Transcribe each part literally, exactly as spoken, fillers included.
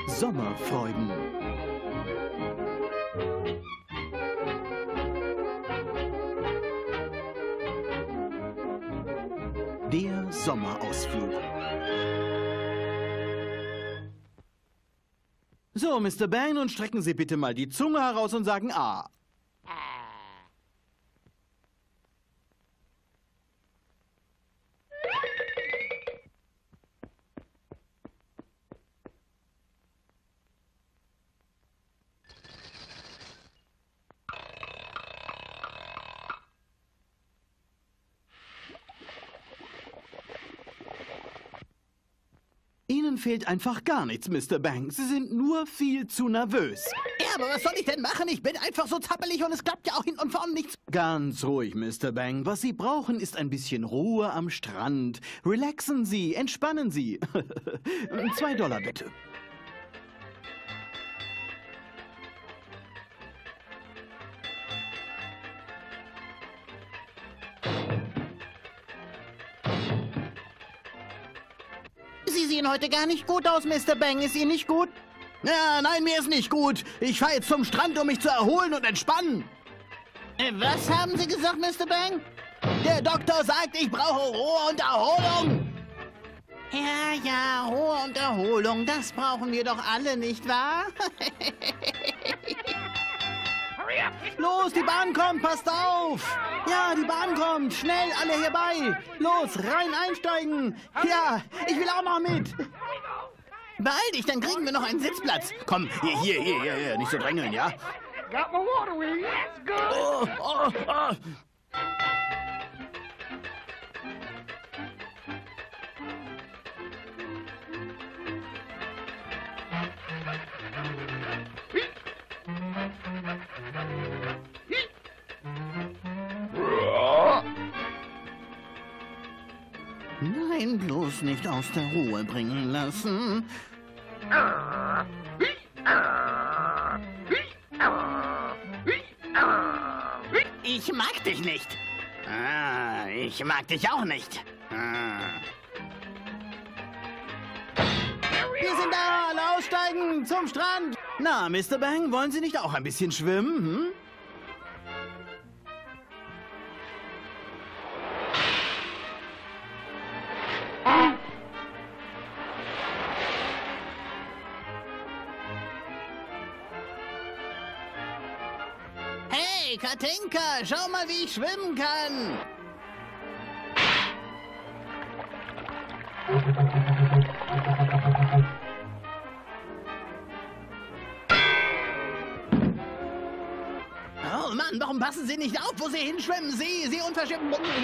Sommerfreuden. Der Sommerausflug. So, Mister Bang, nun strecken Sie bitte mal die Zunge heraus und sagen A. Ihnen fehlt einfach gar nichts, Mister Bang. Sie sind nur viel zu nervös. Ja, aber was soll ich denn machen? Ich bin einfach so zappelig und es klappt ja auch hin und vorne nichts. Ganz ruhig, Mister Bang. Was Sie brauchen, ist ein bisschen Ruhe am Strand. Relaxen Sie, entspannen Sie. Zwei Dollar bitte. Sie sehen heute gar nicht gut aus, Mister Bang. Ist Ihnen nicht gut? Ja, nein, mir ist nicht gut. Ich fahre jetzt zum Strand, um mich zu erholen und entspannen. Äh, was haben Sie gesagt, Mister Bang? Der Doktor sagt, ich brauche Ruhe und Erholung. Ja, ja, Ruhe und Erholung, das brauchen wir doch alle, nicht wahr? Los, die Bahn kommt, passt auf! Ja, die Bahn kommt, schnell, alle herbei! Los, rein einsteigen! Ja, ich will auch noch mit! Beeil dich, dann kriegen wir noch einen Sitzplatz. Komm, hier, hier, hier, hier, hier. Nicht so drängeln, ja? Oh, oh, oh. Nein, bloß nicht aus der Ruhe bringen lassen. Ich mag dich nicht. Ah, ich mag dich auch nicht. Ah. Wir sind da, alle aussteigen, zum Strand. Na, Mister Bang, wollen Sie nicht auch ein bisschen schwimmen? Hm? Hey, Katinka, schau mal, wie ich schwimmen kann. Oh Mann, warum passen Sie nicht auf, wo Sie hinschwimmen? Sie, Sie unverschämt.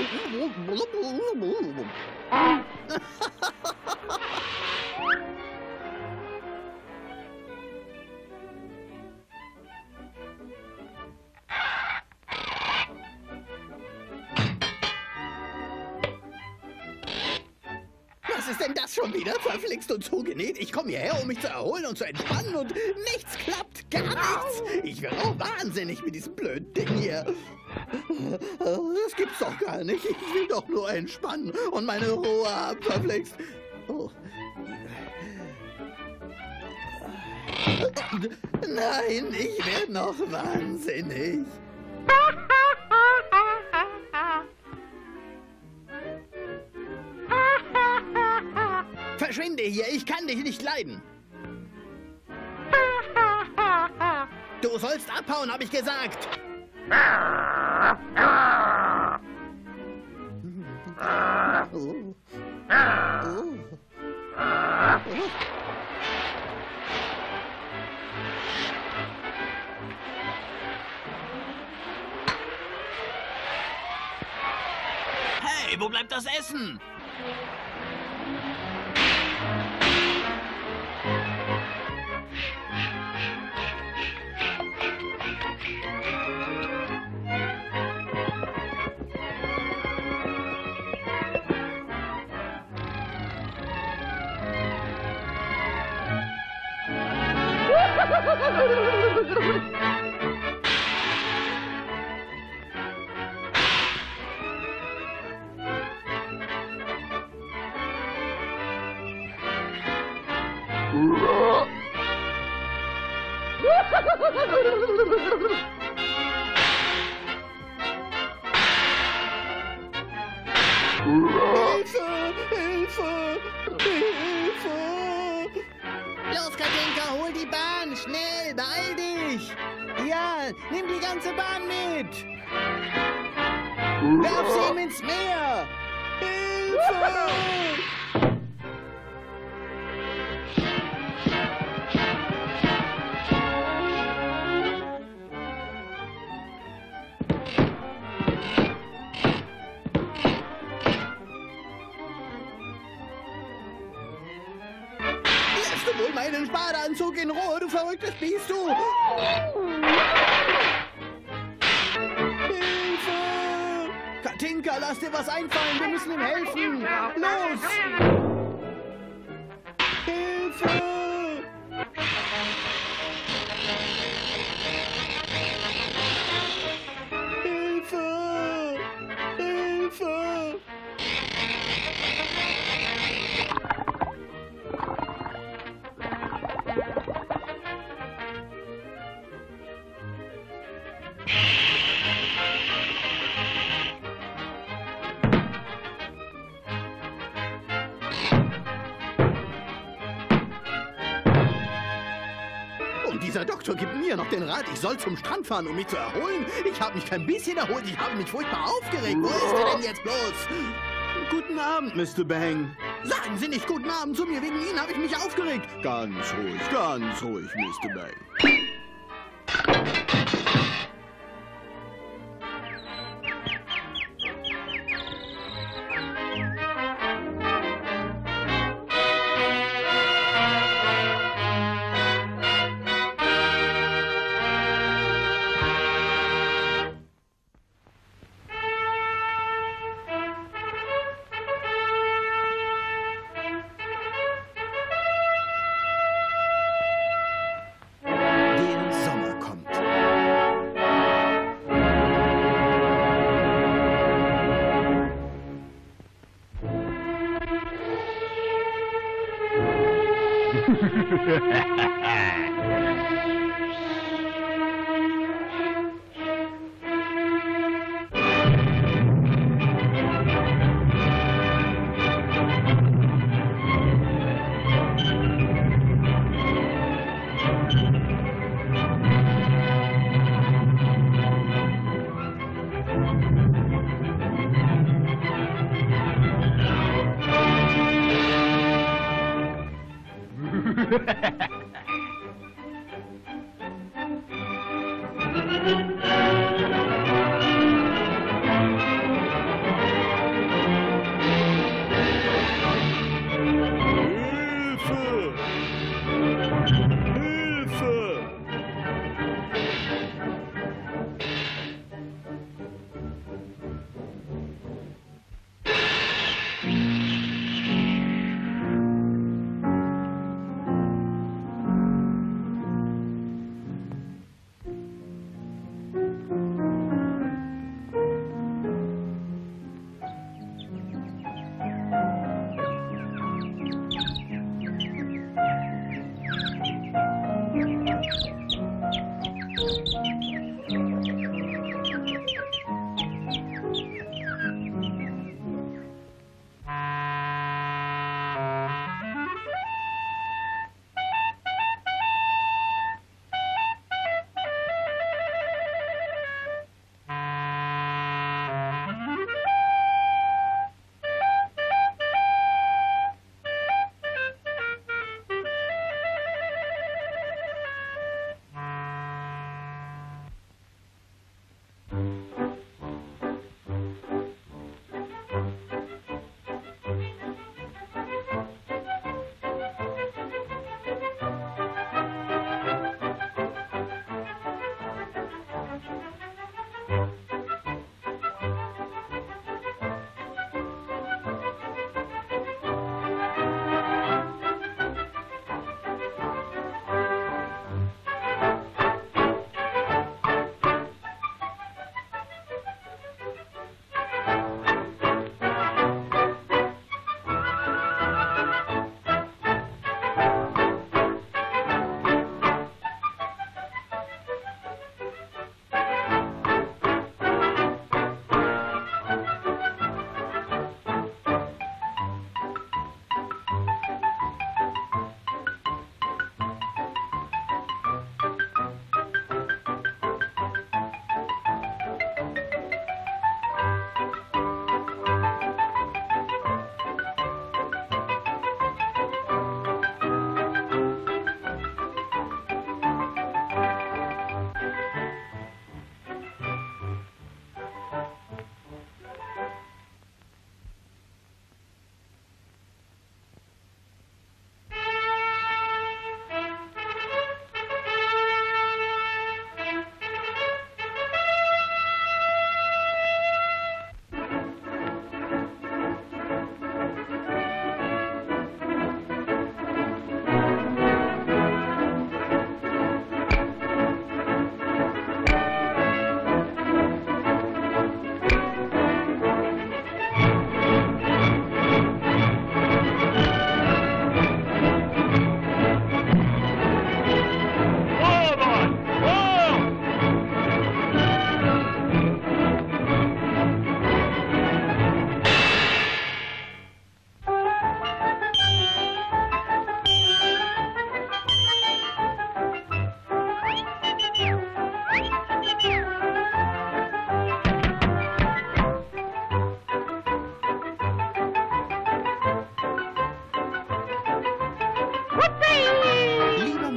Was ist denn das schon wieder? Verflixt und zugenäht. Ich komme hierher, um mich zu erholen und zu entspannen und nichts klappt. Gar nichts. Ich werde auch wahnsinnig mit diesem blöden Ding hier. Das gibt's doch gar nicht. Ich will doch nur entspannen und meine Ruhe haben. Verflixt. Oh. Nein, ich werde noch wahnsinnig. Verschwinde hier, ich kann dich nicht leiden. Du sollst abhauen, habe ich gesagt. Oh. Oh. Hey, wo bleibt das Essen? Hilfe! Hilfe! Hilfe! Los, Katinka, hol die Bahn! Schnell, beeil dich! Ja, nimm die ganze Bahn mit! Werf sie ihm ins Meer! Hilfe! Lässt du wohl meinen Badeanzug in Ruhe, du verrücktes Biest, du! Hilfe! Katinka, lass dir was einfallen, wir müssen ihm helfen! Los! Hilfe! Hilfe! Hilfe! Und dieser Doktor gibt mir noch den Rat, ich soll zum Strand fahren, um mich zu erholen. Ich habe mich kein bisschen erholt, ich habe mich furchtbar aufgeregt. Wo ist er denn jetzt bloß? Guten Abend, Mister Bang. Sagen Sie nicht guten Abend zu mir, wegen Ihnen habe ich mich aufgeregt. Ganz ruhig, ganz ruhig, Mister Bang. Der Sommer kommt. Hilfe! Hilfe!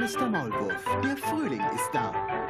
Mister Maulwurf. Der Frühling ist da.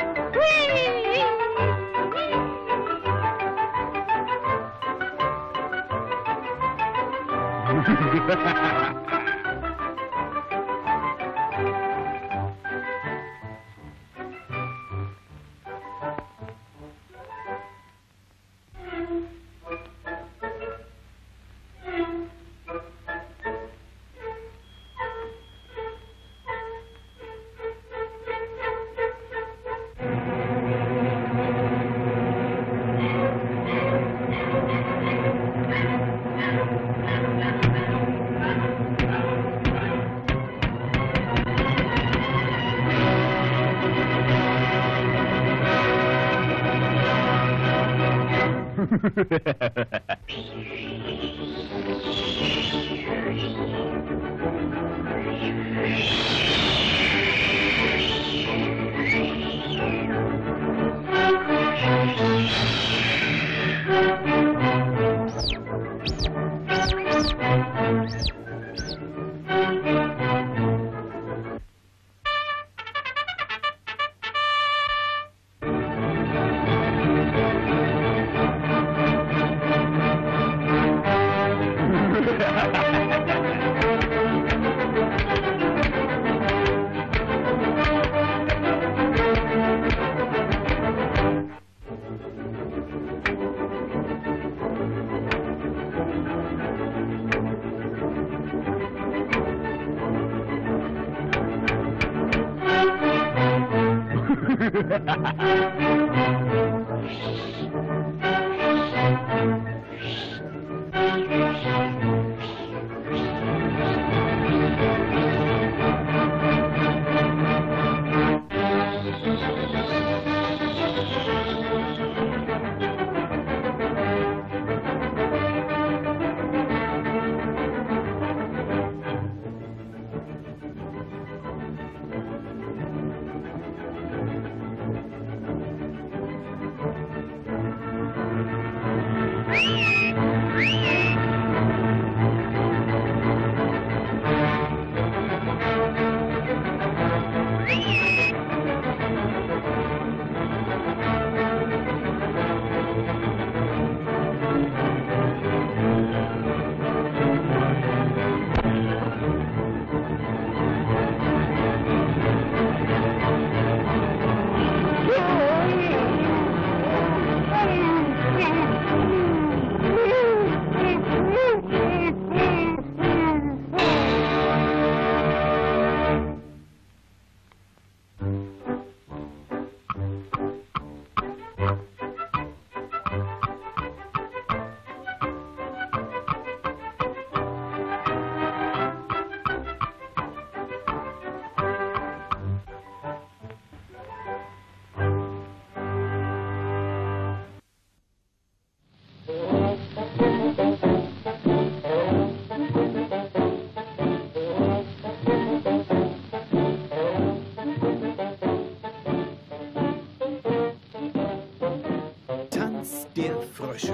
Der Frösche.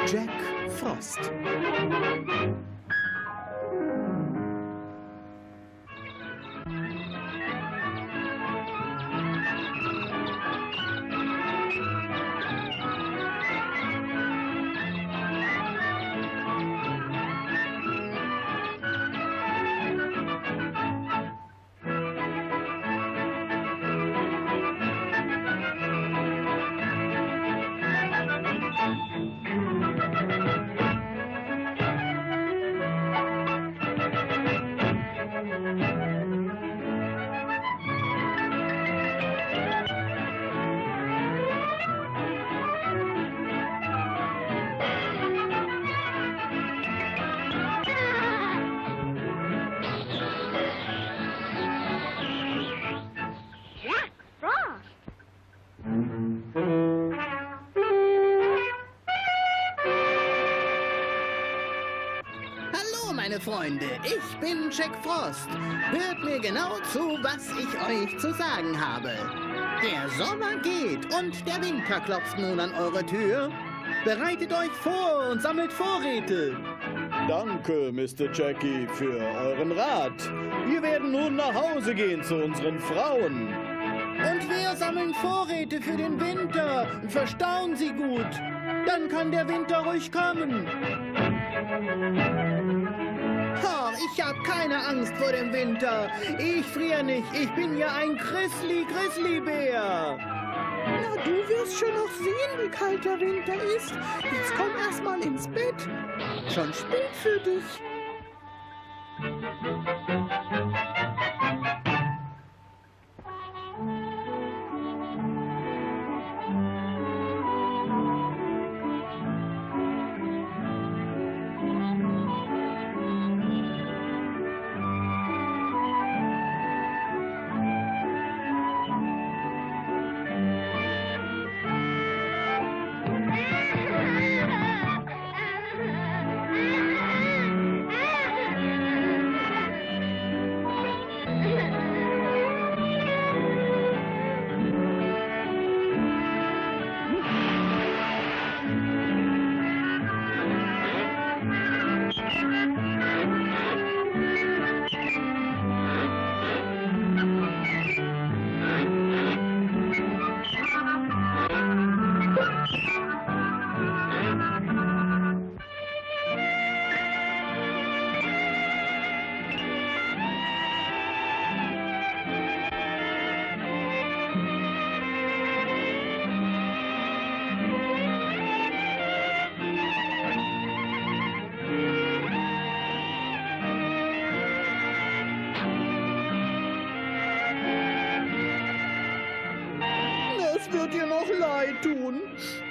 Jack Frost. Meine Freunde, ich bin Jack Frost. Hört mir genau zu, was ich euch zu sagen habe. Der Sommer geht und der Winter klopft nun an eure Tür. Bereitet euch vor und sammelt Vorräte. Danke, Mister Jackie, für euren Rat. Wir werden nun nach Hause gehen zu unseren Frauen. Und wir sammeln Vorräte für den Winter und verstauen sie gut. Dann kann der Winter ruhig kommen. Oh, ich hab keine Angst vor dem Winter. Ich friere nicht. Ich bin ja ein Grizzly-Grizzly-Bär. Na, du wirst schon noch sehen, wie kalt der Winter ist. Jetzt komm erst mal ins Bett. Schon spät für dich. Das wird dir noch leid tun.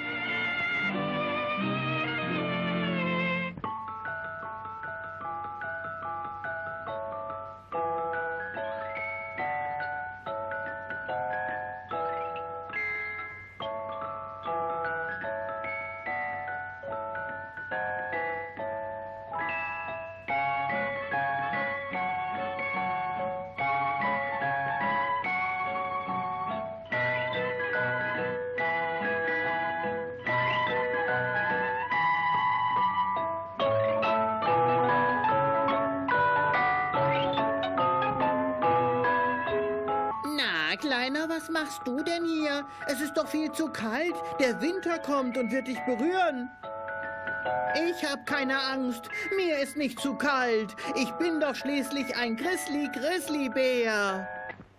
Kleiner, was machst du denn hier? Es ist doch viel zu kalt. Der Winter kommt und wird dich berühren. Ich hab keine Angst. Mir ist nicht zu kalt. Ich bin doch schließlich ein Grizzly-Grizzly-Bär.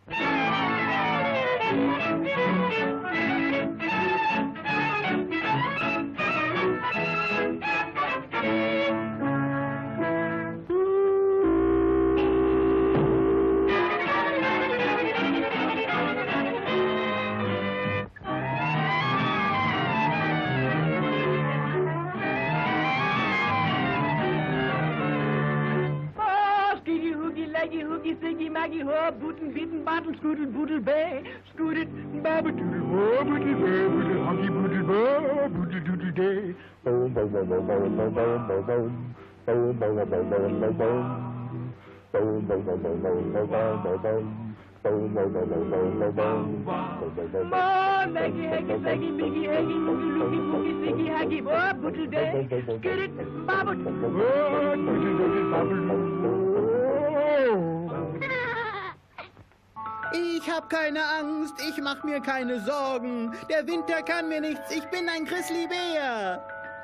Siggy, Maggie, ho, bootin', beatin', bottle, scoodle, boodle, bay, scooted, babadoodle, ho, boodle, bay, boodle, honky, boodle, bo, boodle, doodle, day. Boom, boom, boom, boom, boom, boom, boom, boom, boom. Boom, boom, boom, boom, boom, boom, boom. Boom, boom, boom, boom, boom, boom, boom, boom. Mo, Maggie, Haggy, Saggy, Biggie, Haggy, Moogie, Loogie, Moogie, Siggy, Haggy, oh, Boodle Day, Skid it, Bobble, oh, Boodle Day, Bobble, Ich hab keine Angst, ich mach mir keine Sorgen. Der Winter kann mir nichts, ich bin ein Grizzlybär.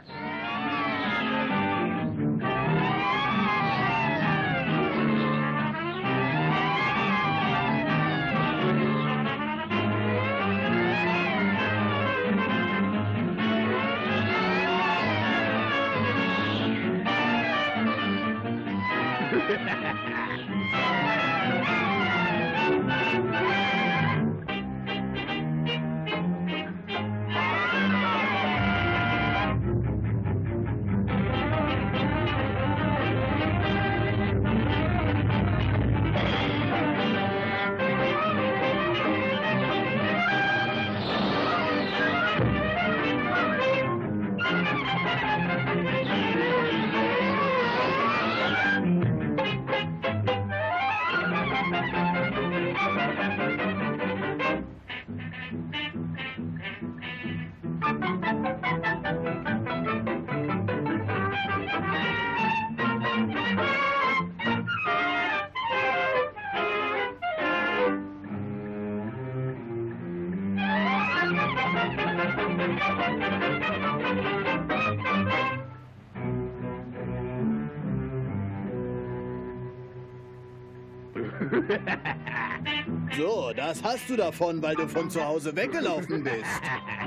So, das hast du davon, weil du von zu Hause weggelaufen bist.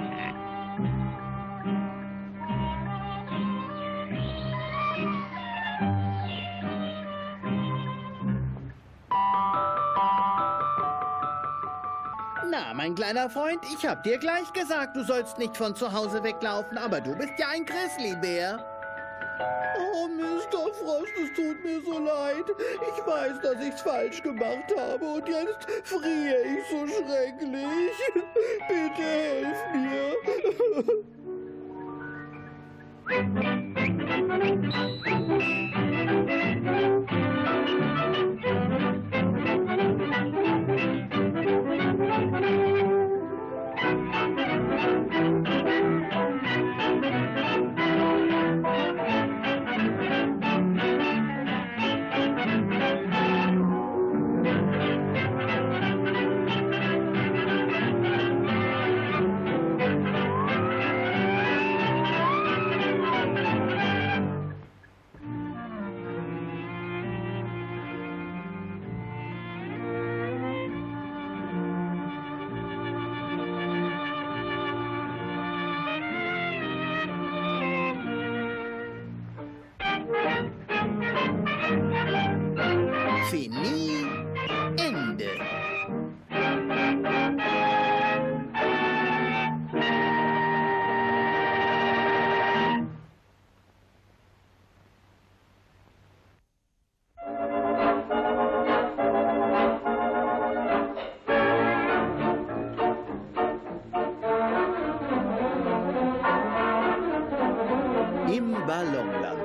Na, mein kleiner Freund, ich hab dir gleich gesagt, du sollst nicht von zu Hause weglaufen, aber du bist ja ein Grizzlybär. Oh, Mister Frost, es tut mir so leid. Ich weiß, dass ich's falsch gemacht habe und jetzt friere ich so schrecklich. Bitte helf mir. Fini, Ende. Im Ballonland.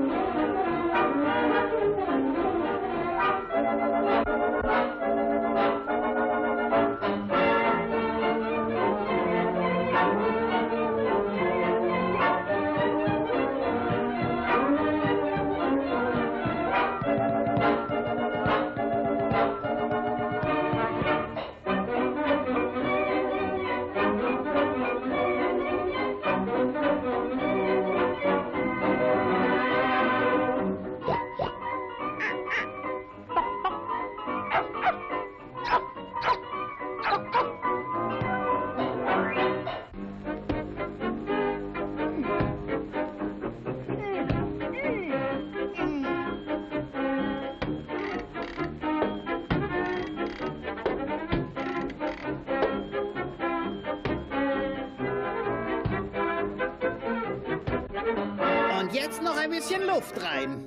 Und jetzt noch ein bisschen Luft rein.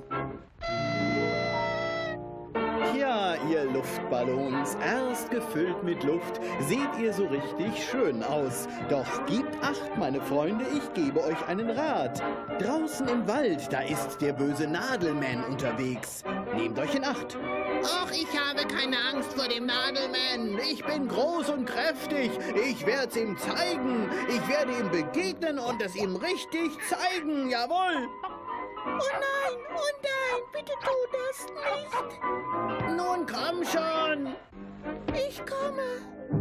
Ja, ihr Luftballons, erst gefüllt mit Luft, seht ihr so richtig schön aus. Doch gebt acht, meine Freunde, ich gebe euch einen Rat. Draußen im Wald, da ist der böse Nadelman unterwegs. Nehmt euch in Acht. Ach, ich habe keine Angst vor dem Nadelman. Ich bin groß und kräftig. Ich werde es ihm zeigen. Ich werde ihm begegnen und es ihm richtig zeigen. Jawohl. Oh nein, oh nein, bitte tu das nicht. Nun komm schon. Ich komme.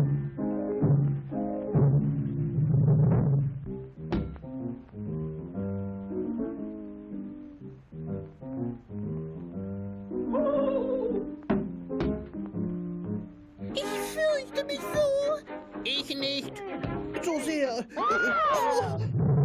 Ich fürchte mich so. Ich nicht. So sehr. Äh, oh.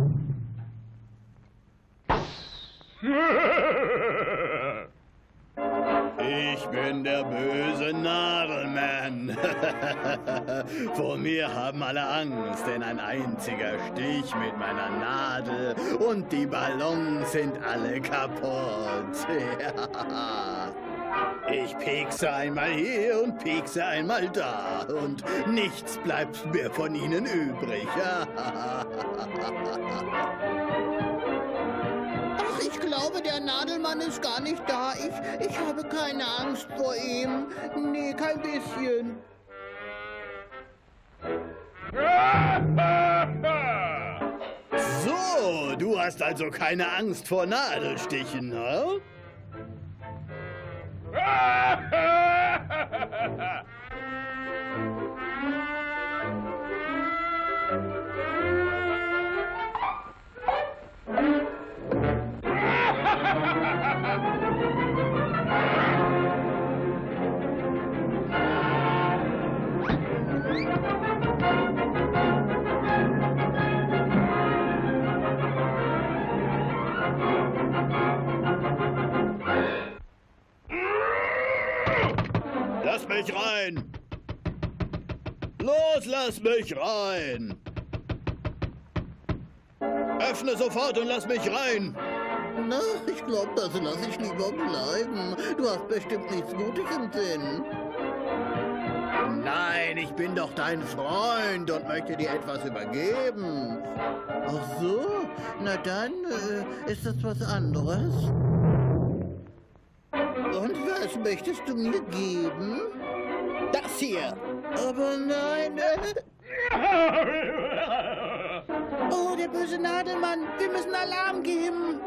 Ich bin der böse Nadelman. Vor mir haben alle Angst, denn ein einziger Stich mit meiner Nadel und die Ballons sind alle kaputt. Ich piekse einmal hier und piekse einmal da und nichts bleibt mehr von ihnen übrig. Ach, ich glaube, der Nadelmann ist gar nicht da. Ich, ich habe keine Angst vor ihm. Nee, kein bisschen. So, du hast also keine Angst vor Nadelstichen, ne? Lass mich rein! Los, lass mich rein! Öffne sofort und lass mich rein! Na, ich glaube, das lasse ich lieber bleiben. Du hast bestimmt nichts Gutes im Sinn. Nein, ich bin doch dein Freund und möchte dir etwas übergeben. Ach so, na dann äh, ist das was anderes. Und was möchtest du mir geben? Das hier! Aber nein. Äh... Oh, der böse Nadelmann. Wir müssen Alarm geben.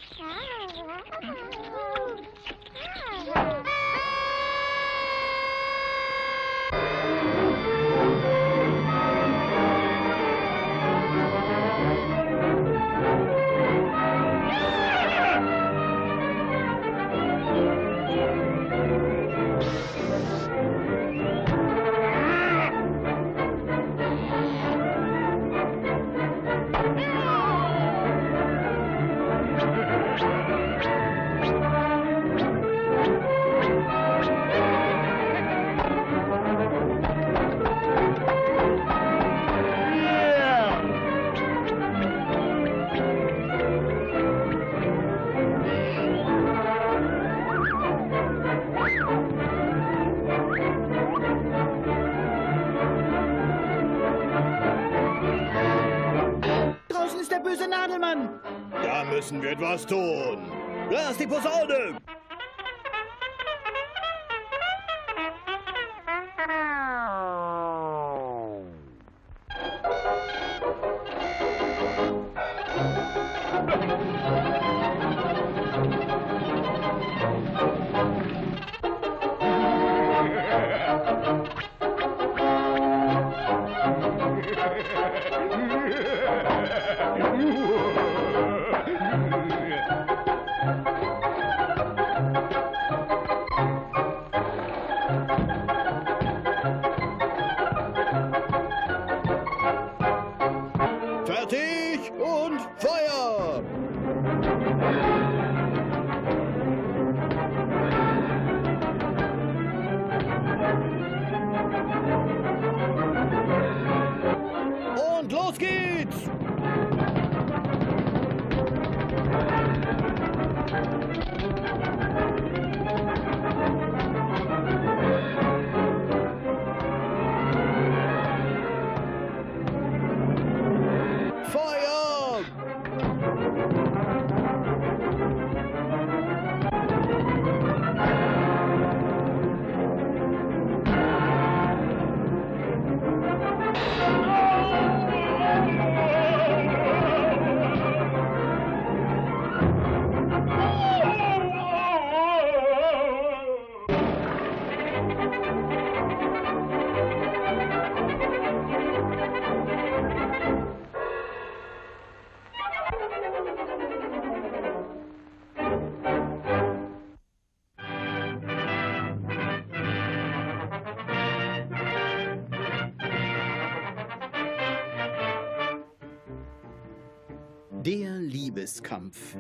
Draußen ist der böse Nadelmann. Da müssen wir etwas tun. Blas die Posaune! Fertig und Feuer! Und los geht's! Feuer! Der Liebeskampf.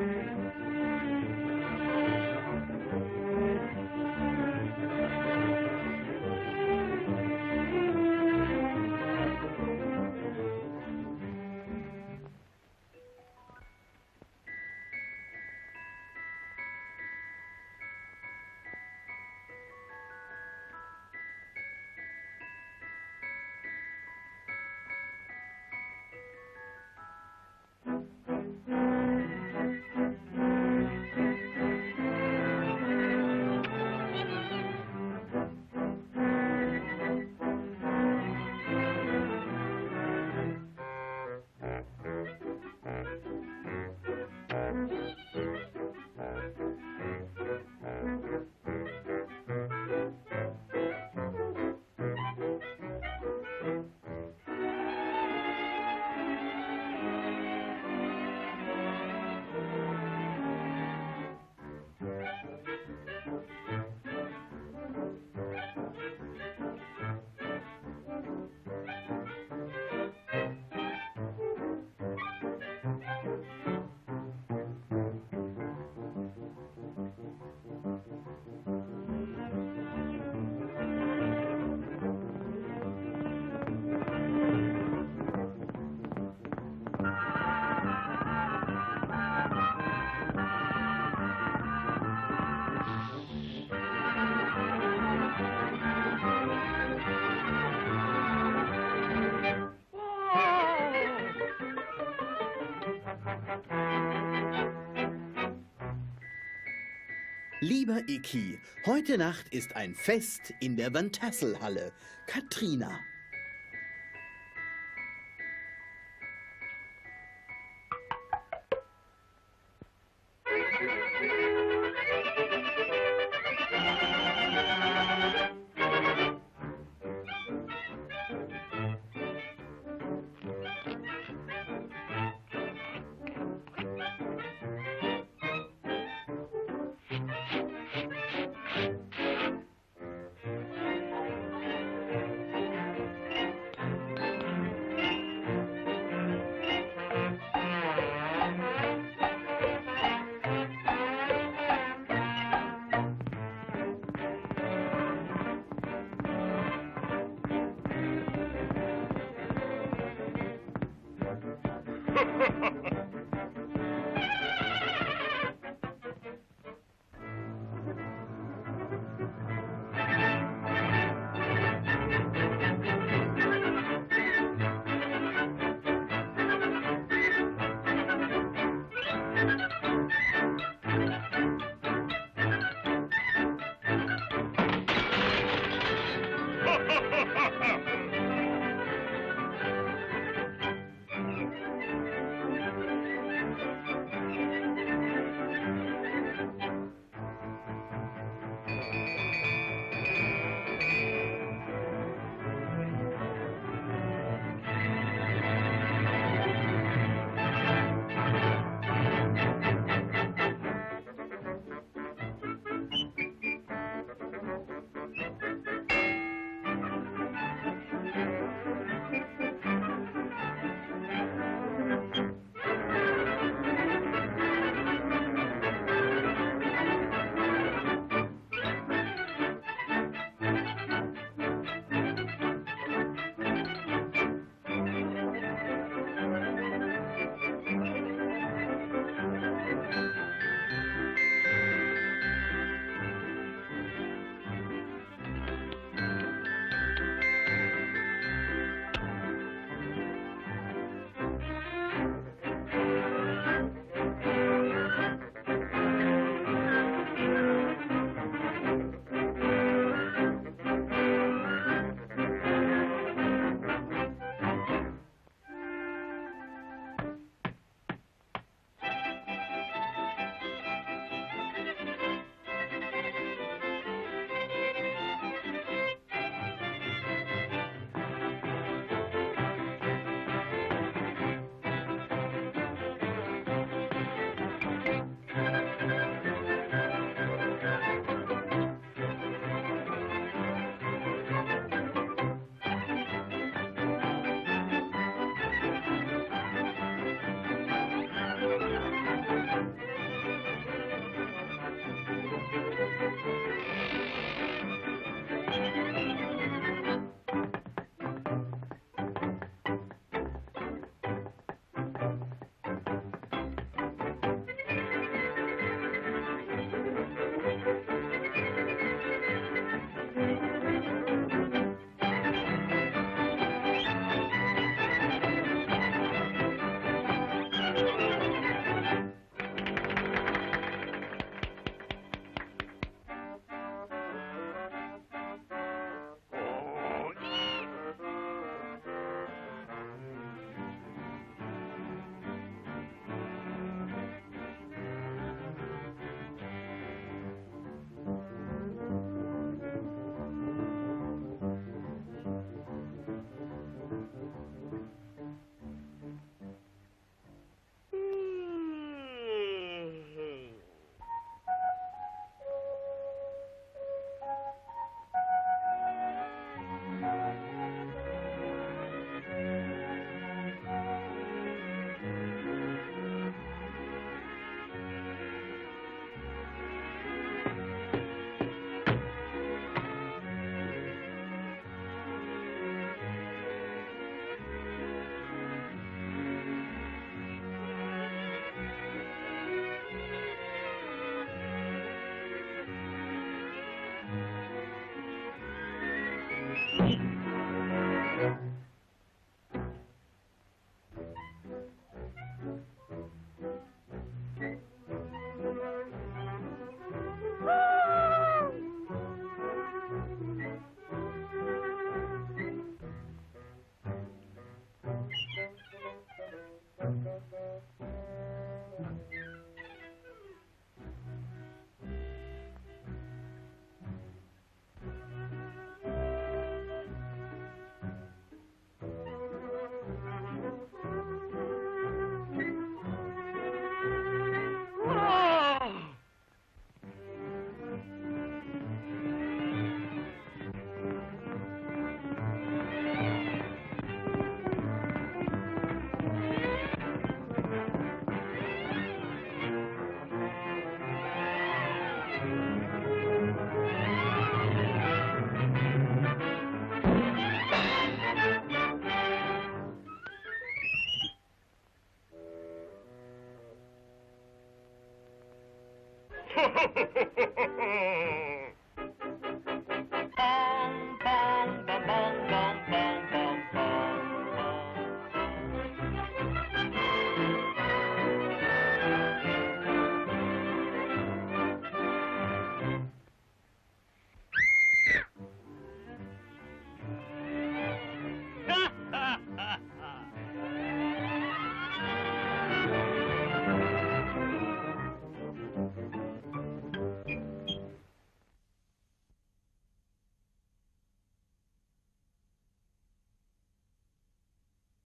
Lieber Icky, heute Nacht ist ein Fest in der Van Tassel-Halle. Katrina.